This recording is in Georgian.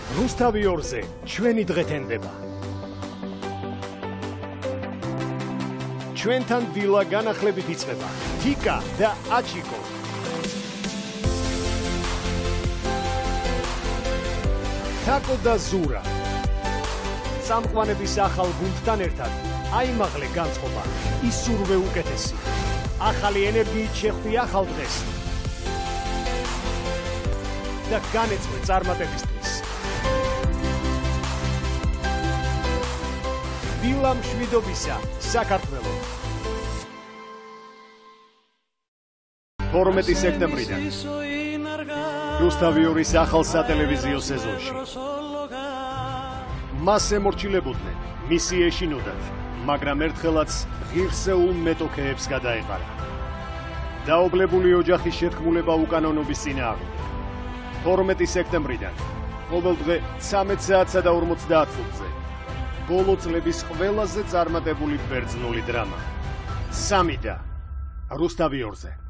რუსთავი 2-ზე ჩვენი დღე თენდება. ჩვენთან დილა განახლებით იწყება. თიკა და აჩიკო. თაკო და ზურა. სამყვანების ახალ გუნდთან ერთად აიმაღლე განწყობა, ისურვე უკეთესი. ახალი ენერგიით შეხვდი ახალ დღეს. და განეწყვე წარმატებისთვის. დილა მშვიდობისა, საქართველო. 12 სექტემბრიდან რუსთავი 2-ის ახალ სატელევიზიო სეზონში. მას ემორჩილებოდნენ, მისი ეშინოდათ, მაგრამ ერთხელაც ღირსეულ მეტოქეებს გადაეყარა. დაობლებული ოჯახის შეთქმულება უკანონობის წინააღმდეგ. 12 სექტემბრიდან ყოველდღე 13 საათსა და 50 წუთზე. ბოლო წლების ყველაზე წარმატებული ბერძნული დრამა. 3 და რუსთავი 2-ზე.